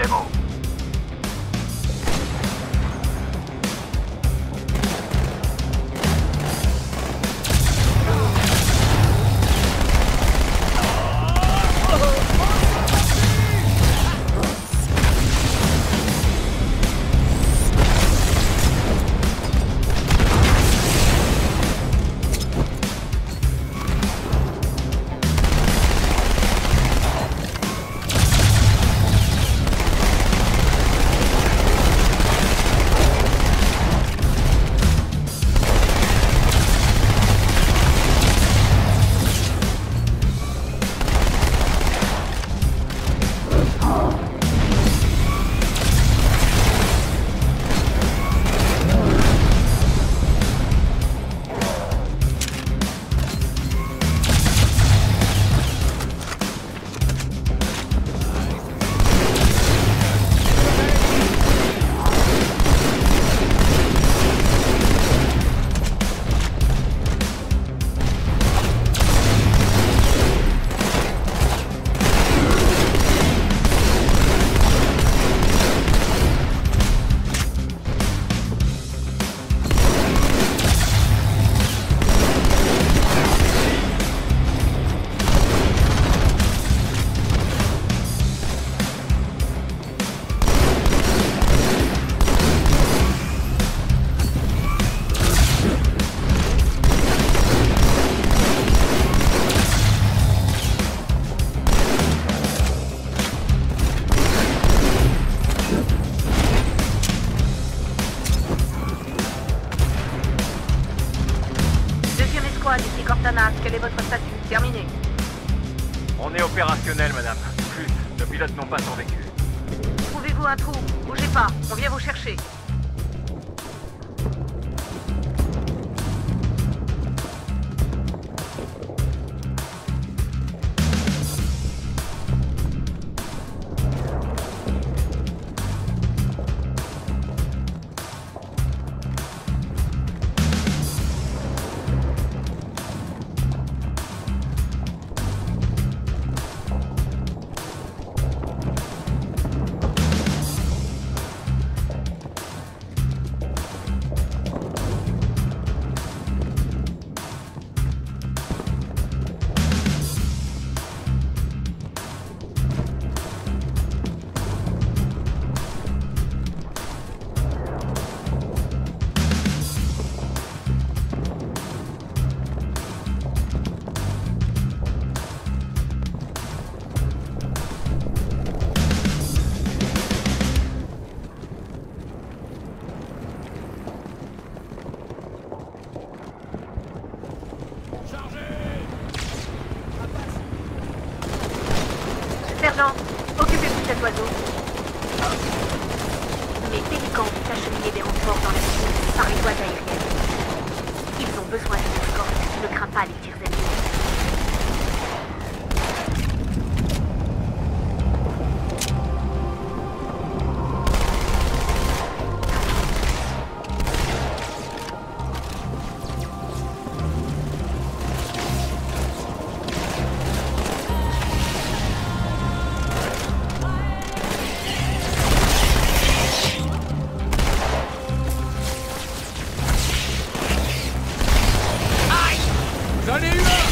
C'est bon. Ici Cortana, quel est votre statut? Terminé. On est opérationnel, madame. Plus, nos pilotes n'ont pas survécu. Trouvez-vous un trou? Bougez pas, on vient vous chercher. Sergent, occupez-vous de cet oiseau. Mes pélicans vont acheminer des renforts dans la ville par les voies aériennes. Ils ont besoin d'une escorte. Ne crains pas les tirs ennemis. J'en ai eu un!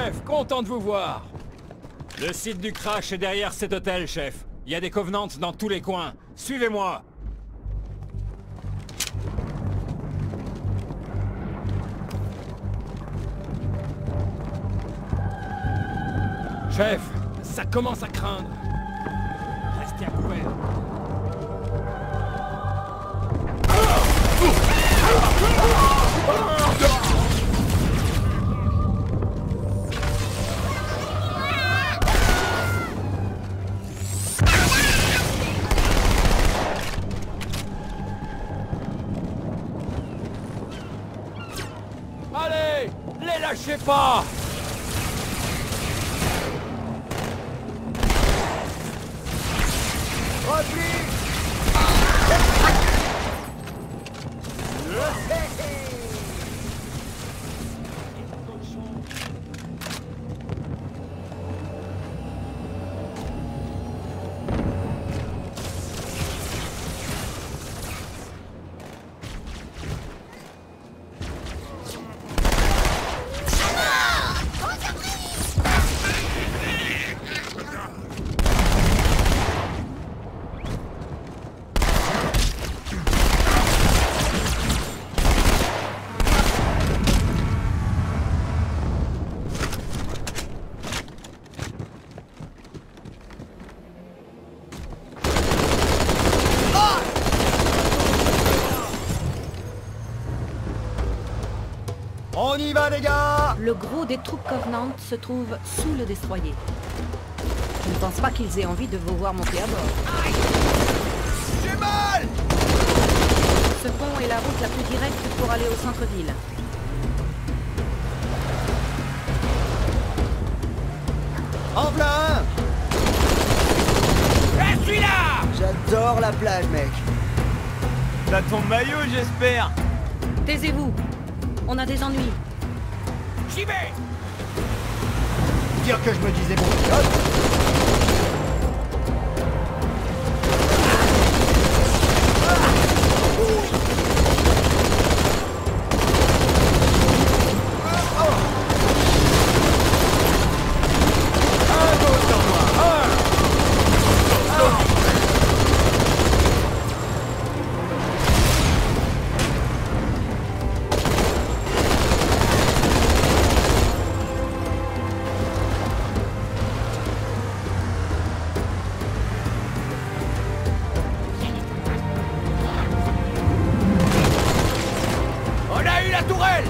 chef, content de vous voir. Le site du crash est derrière cet hôtel, chef. Il y a des Covenants dans tous les coins. Suivez-moi. Chef, ça commence à craindre. Restez à couvert. Allez, les lâchez pas! On y va les gars! Le gros des troupes Covenant se trouve sous le destroyer. Je ne pense pas qu'ils aient envie de vous voir monter à bord. J'ai mal! Ce pont est la route la plus directe pour aller au centre-ville. En plein! Je suis là! J'adore la plage, mec. T'as ton maillot, j'espère. Taisez-vous. On a des ennuis. J'y vais! Dire que je me disais bon. Hop. On a eu la tourelle!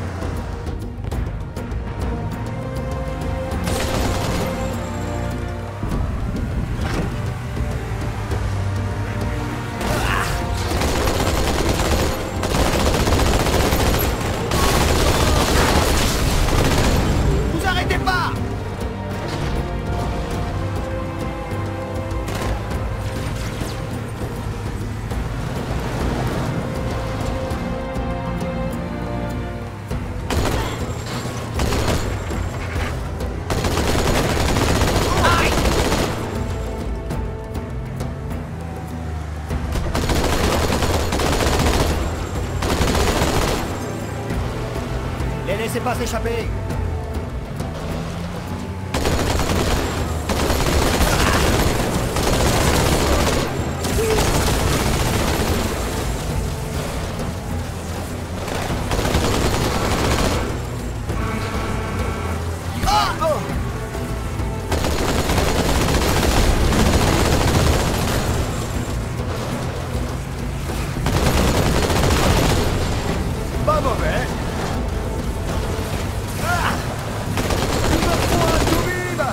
Vous arrêtez pas! Les laissez pas s'échapper! Ah! Oh! Pas mauvais! Il me faut un tout-bib!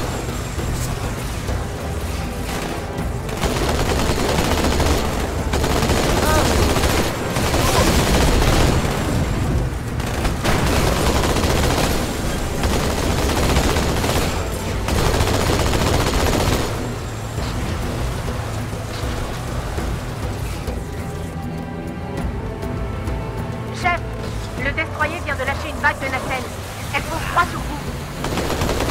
Chef, le destroyer vient de lâcher une vague de nacelles. Elles font froid sur vous.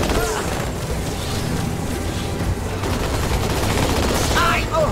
Aïe! Oh!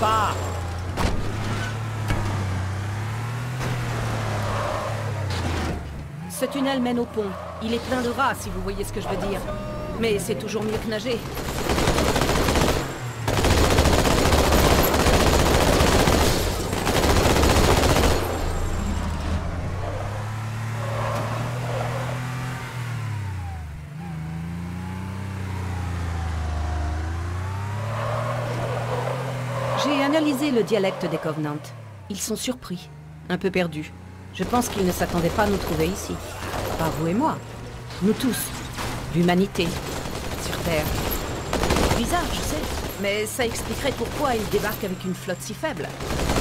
pas! Ce tunnel mène au pont. Il est plein de rats, si vous voyez ce que je veux dire. Mais c'est toujours mieux que nager. J'ai analysé le dialecte des Covenants. Ils sont surpris, un peu perdus. Je pense qu'ils ne s'attendaient pas à nous trouver ici. Pas vous et moi. Nous tous. L'humanité. Sur Terre. Bizarre, je sais. Mais ça expliquerait pourquoi ils débarquent avec une flotte si faible.